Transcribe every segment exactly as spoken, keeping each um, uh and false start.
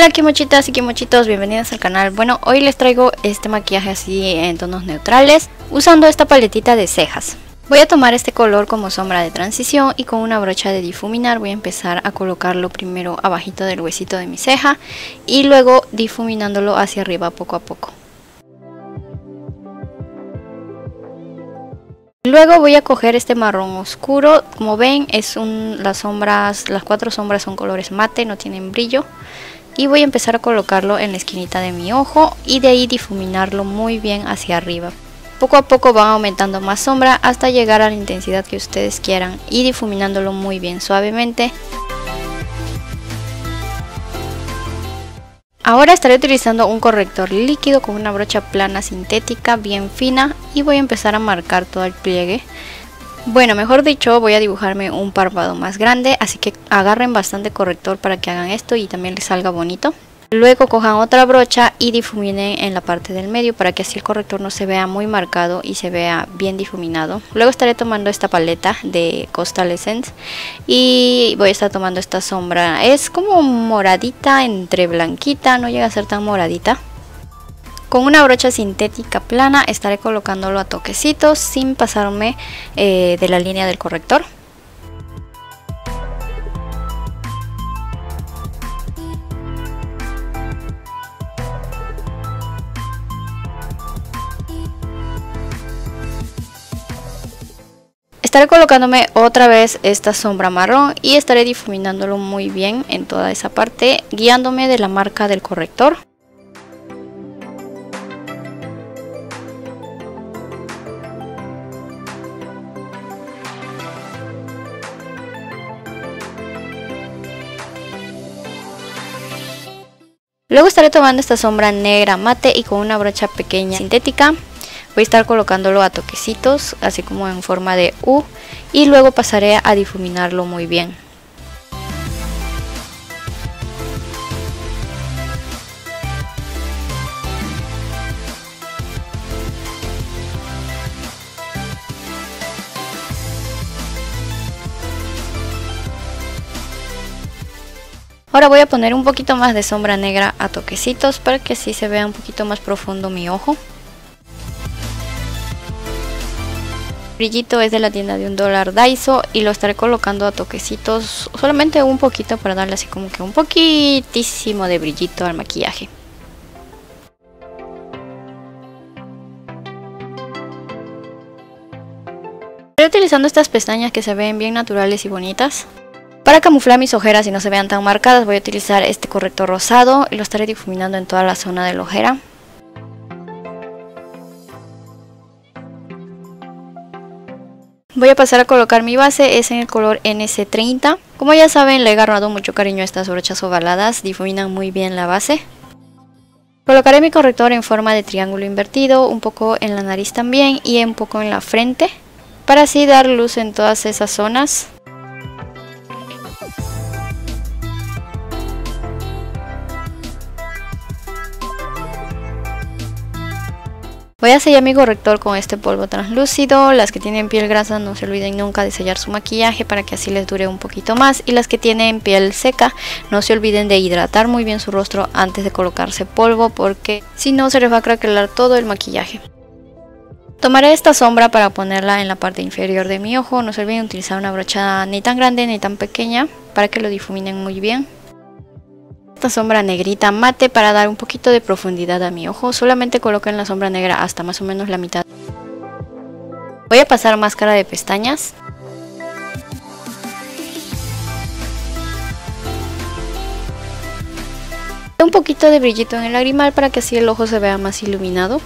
Hola kimochitas y kimochitos, bienvenidos al canal. Bueno, hoy les traigo este maquillaje así en tonos neutrales usando esta paletita de cejas. Voy a tomar este color como sombra de transición y con una brocha de difuminar voy a empezar a colocarlo primero abajito del huesito de mi ceja y luego difuminándolo hacia arriba poco a poco. Luego voy a coger este marrón oscuro, como ven es un, las sombras, las cuatro sombras son colores mate, no tienen brillo. Y voy a empezar a colocarlo en la esquinita de mi ojo y de ahí difuminarlo muy bien hacia arriba. Poco a poco van aumentando más sombra hasta llegar a la intensidad que ustedes quieran y difuminándolo muy bien suavemente. Ahora estaré utilizando un corrector líquido con una brocha plana sintética bien fina y voy a empezar a marcar todo el pliegue. Bueno, mejor dicho, voy a dibujarme un párpado más grande, así que agarren bastante corrector para que hagan esto y también les salga bonito. Luego cojan otra brocha y difuminen en la parte del medio para que así el corrector no se vea muy marcado y se vea bien difuminado. Luego estaré tomando esta paleta de Coastal Essence y voy a estar tomando esta sombra. Es como moradita entre blanquita, no llega a ser tan moradita. Con una brocha sintética plana estaré colocándolo a toquecitos sin pasarme eh, de la línea del corrector. Estaré colocándome otra vez esta sombra marrón y estaré difuminándolo muy bien en toda esa parte, guiándome de la marca del corrector. Luego estaré tomando esta sombra negra mate y con una brocha pequeña sintética voy a estar colocándolo a toquecitos, así como en forma de U, y luego pasaré a difuminarlo muy bien. Ahora voy a poner un poquito más de sombra negra a toquecitos para que así se vea un poquito más profundo mi ojo. El brillito es de la tienda de un dólar Daiso y lo estaré colocando a toquecitos, solamente un poquito para darle así como que un poquitísimo de brillito al maquillaje. Estoy utilizando estas pestañas que se ven bien naturales y bonitas. Para camuflar mis ojeras y no se vean tan marcadas voy a utilizar este corrector rosado y lo estaré difuminando en toda la zona de la ojera. Voy a pasar a colocar mi base, es en el color N C treinta. Como ya saben, le he agarrado mucho cariño a estas brochas ovaladas, difuminan muy bien la base. Colocaré mi corrector en forma de triángulo invertido, un poco en la nariz también y un poco en la frente, para así dar luz en todas esas zonas. Voy a sellar mi corrector con este polvo translúcido. Las que tienen piel grasa no se olviden nunca de sellar su maquillaje para que así les dure un poquito más. Y las que tienen piel seca no se olviden de hidratar muy bien su rostro antes de colocarse polvo, porque si no se les va a craquelar todo el maquillaje. Tomaré esta sombra para ponerla en la parte inferior de mi ojo. No se olviden utilizar una brocha ni tan grande ni tan pequeña para que lo difuminen muy bien. Esta sombra negrita mate para dar un poquito de profundidad a mi ojo. Solamente coloquen la sombra negra hasta más o menos la mitad. Voy a pasar máscara de pestañas. Un poquito de brillito en el lagrimal para que así el ojo se vea más iluminado.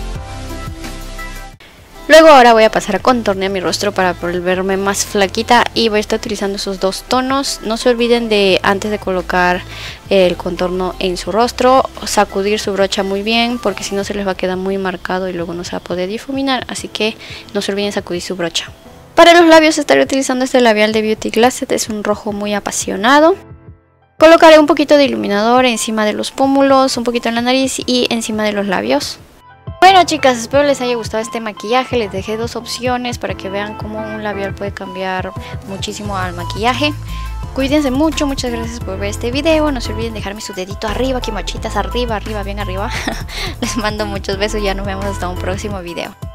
Luego ahora voy a pasar a contornear mi rostro para volverme más flaquita y voy a estar utilizando esos dos tonos. No se olviden de, antes de colocar el contorno en su rostro, sacudir su brocha muy bien, porque si no se les va a quedar muy marcado y luego no se va a poder difuminar, así que no se olviden sacudir su brocha. Para los labios estaré utilizando este labial de Beauty Glasset, es un rojo muy apasionado. Colocaré un poquito de iluminador encima de los pómulos, un poquito en la nariz y encima de los labios. Bueno chicas, espero les haya gustado este maquillaje. Les dejé dos opciones para que vean cómo un labial puede cambiar muchísimo al maquillaje. Cuídense mucho, muchas gracias por ver este video. No se olviden dejarme su dedito arriba, aquí machitas, arriba, arriba, bien arriba. Les mando muchos besos y ya nos vemos hasta un próximo video.